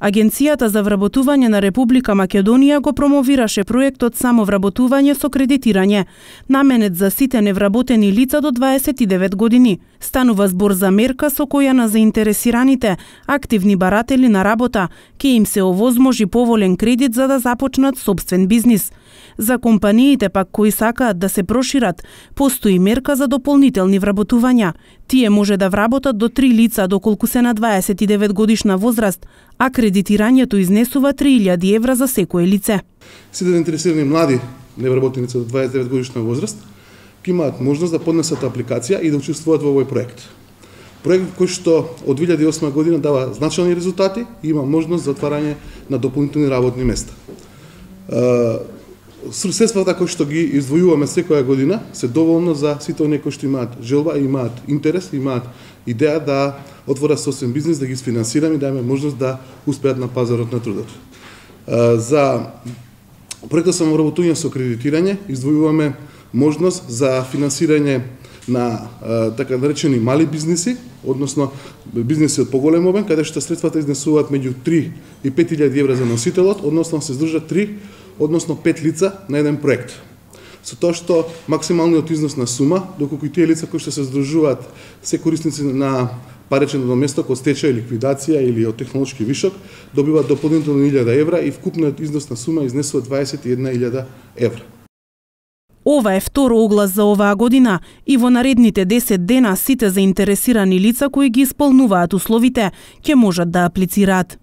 Агенцијата за вработување на Република Македонија го промовираше проектот самовработување со кредитирање, наменет за сите невработени лица до 29 години. Станува збор за мерка со која на заинтересираните активни баратели на работа ќе им се овозможи поволен кредит за да започнат собствен бизнис. За компаниите пак кои сакаат да се прошират, постои мерка за дополнителни вработувања. Тие може да вработат до 3 лица доколку се на 29 годишна возраст, а кредитирањето изнесува 3000 евра за секое лице. Сите заинтересирани млади невработени лица до 29 годишна возраст ќе имаат можност да поднесат апликација и да учествуваат во овој проект. Проект кој што од 2008 година дава значајни резултати и има можност за отварање на дополнителни работни места. Средствата кои што ги издвојуваме секоја година се доволно за сите оние кои што имаат желба и имаат интерес, имаат идеја да отворат собствен бизнис, да ги финансираме и да имаме можност да успеат на пазарот на трудот. За проектот самовработување со кредитирање издвојуваме можност за финансирање на така наречени мали бизниси, односно бизниси од поголем обем, каде што средствата изнесуваат меѓу 3 и 5000 евра за носителот, односно се здружат 3, односно 5 лица на еден проект. Со тоа што максималниот износ на сума, доколку и тие лица кои што се здружуваат се корисници на паричен доместок од стечај, ликвидација или од технолошки вишок, добиваат дополнително 1000 евра и вкупниот износ на сума изнесува 21.000 евра. Ова е втор оглас за оваа година и во наредните 10 дена сите заинтересирани лица кои ги исполнуваат условите ќе можат да аплицираат.